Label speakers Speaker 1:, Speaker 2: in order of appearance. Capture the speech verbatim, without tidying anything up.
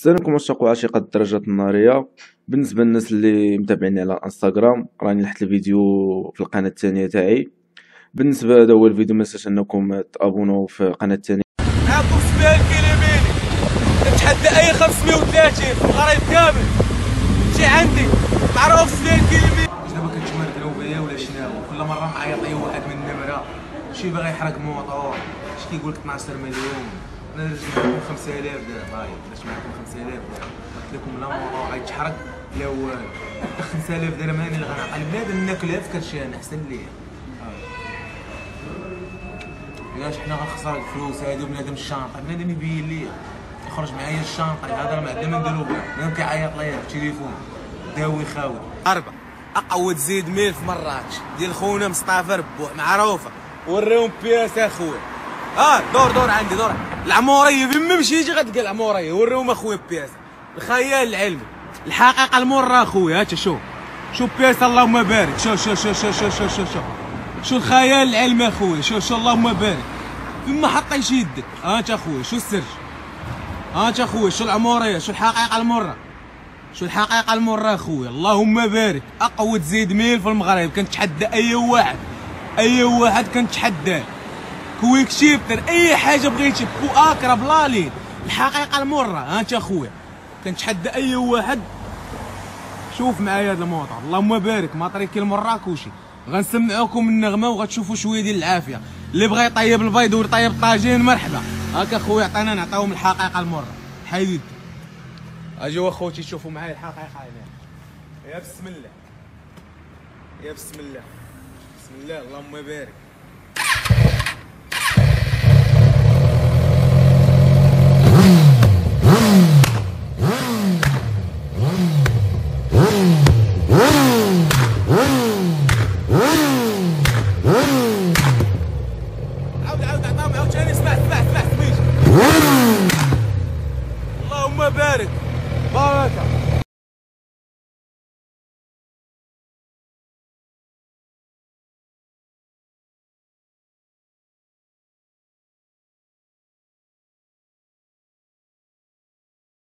Speaker 1: السلام عشاق وعشيقة الدراجات النارية. بالنسبة للناس اللي متابعيني على الانستغرام راني لحت الفيديو في القناة الثانية تاعي. بالنسبة هذا هو الفيديو، متنساش انكم تابوناو في القناة الثانية.
Speaker 2: معكم سفيان كيليميني نتحدى اي خمسمية وثلاثين في الغريب كامل شي عندي معروف سفيان كيليميني.
Speaker 3: دابا كنتمردلو بيا ولا شناهو؟ كل مره معيط لي واحد من النمره شي باغي يحرق موطور، شي كيقول لك اثناش مليون، انا درت معكم خمسة آلاف درهم. هاي درت معكم خمسة آلاف درهم، قلت لكم لا موطور غيتحرق لا والو. خمسة آلاف درهم هاني اللي غنعطي لبنادم ناكلها في كرشان احسن ليا. علاش حنا غنخسر الفلوس هادي وبنادم الشانطه؟ بنادم يبين ليا يخرج معايا الشانطه يهضر مع ما نديرو بها، بنادم كيعيط ليا في التليفون داوي خاوي. أربعة أقوى تزيد ميل في مراكش ديال خونا مصطفى ربوح معروفة، وريهم بياس اخويا. اه دور دور عندي دور العمورية، فين مشيتي غتلقى العمورية، وريهم اخويا بياس الخيال العلمي الحقيقة المرة اخويا. هاتا شوف شوف بياس اللهم بارك، شوف شوف شوف شوف شوف شوف شوف شوف شو الخيال العلمي اخويا، شوف شوف اللهم بارك فين ما حطيتش يدك. هاتا اخويا شو السر، هاتا اخويا شو العمورية، شو الحقيقة المرة، شو الحقيقة المرة اخويا اللهم بارك. اقوى تزيد ميل في المغرب، كنتحدى اي واحد اي واحد كنتحداه، كويك شيفتر اي حاجة بغيتي بو اكرا بلالين الحقيقة المرة. هانت اخويا كنتحدى اي واحد. شوف معايا هاد الموطور اللهم بارك ماطريكي المراكوشي، غنسمعوكم النغمة وغتشوفوا شوية ديال العافية. اللي بغى يطيب البيض ويطيب طاجين مرحبا. هاكا خويا عطينا نعطيوهم الحقيقة المرة. حيد اجيو اخوتي شوفوا معايا الحقيقه هنا. يا بسم الله يا بسم الله بسم الله اللهم بارك. عاود عاود عطاهم عاوتاني. اسمع اسمع اسمع سميت اللهم بارك.